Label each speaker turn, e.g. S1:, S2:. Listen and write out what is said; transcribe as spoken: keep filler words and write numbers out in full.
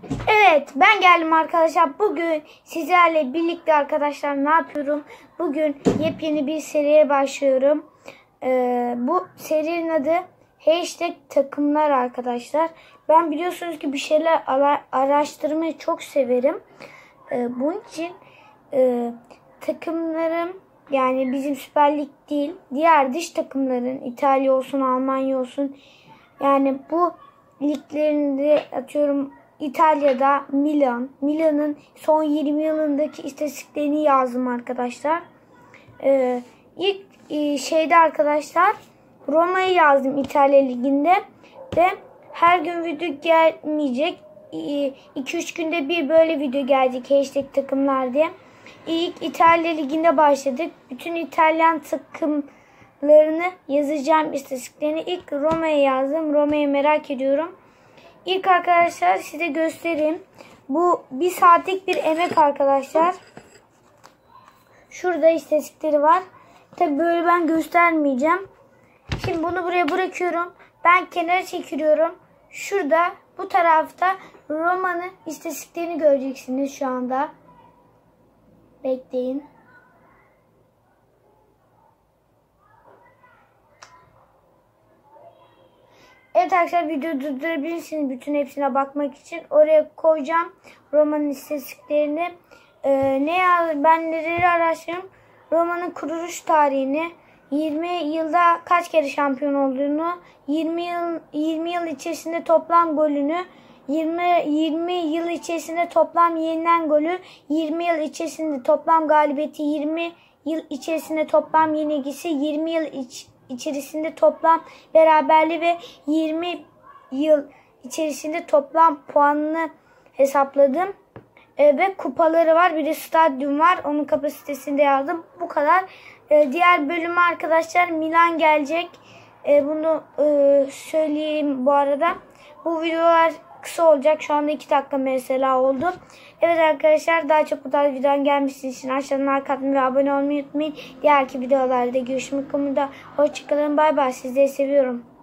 S1: Evet, ben geldim arkadaşlar. Bugün sizlerle birlikte arkadaşlar ne yapıyorum? Bugün yepyeni bir seriye başlıyorum. Ee, bu serinin adı hashtag takımlar arkadaşlar. Ben biliyorsunuz ki bir şeyler araştırmayı çok severim. Ee, bunun için e, takımlarım, yani bizim Süper Lig değil, diğer dış takımların, İtalya olsun, Almanya olsun, yani bu liglerinde atıyorum İtalya'da Milan, Milan'ın son yirmi yılındaki istatistiklerini yazdım arkadaşlar. Ee, ilk e, şeyde arkadaşlar Roma'yı yazdım İtalya Ligi'nde ve her gün video gelmeyecek. iki üç günde bir böyle video gelecek hashtag takımlar diye. İlk İtalya Ligi'nde başladık. Bütün İtalyan takımlarını yazacağım, istatistiklerini. İlk Roma'ya yazdım. Roma'yı merak ediyorum. İlk arkadaşlar size göstereyim. Bu bir saatlik bir emek arkadaşlar. Şurada istatistikleri var. Tabi böyle ben göstermeyeceğim. Şimdi bunu buraya bırakıyorum. Ben kenara çekiliyorum. Şurada bu tarafta Roma'nın istatistiklerini göreceksiniz şu anda. Bekleyin. Evet arkadaşlar, videoyu durdurabilirsiniz bütün hepsine bakmak için. Oraya koyacağım Roma'nın istatistiklerini. Ee, ne yaz, ben neleri araştırdım? Roma'nın kuruluş tarihini, yirmi yılda kaç kere şampiyon olduğunu, yirmi yıl yirmi yıl içerisinde toplam golünü, yirmi yirmi yıl içerisinde toplam yenilen golü, yirmi yıl içerisinde toplam galibiyeti, yirmi yıl içerisinde toplam yenilgisi, yirmi yıl iç, içerisinde toplam beraberliği ve yirmi yıl içerisinde toplam puanını hesapladım. E, ve kupaları var. Bir de stadyum var. Onun kapasitesini de yazdım. Bu kadar. E, diğer bölüme arkadaşlar Milan gelecek. E, bunu e, söyleyeyim bu arada. Bu videolar kısa olacak. Şu anda iki dakika mesela oldu. Evet arkadaşlar, daha çok bu tarz videoların gelmesi için aşağıdan like atmayı ve abone olmayı unutmayın. Diğerki videolarda görüşmek umuduyla. Hoşçakalın. Bay bay. Sizleri seviyorum.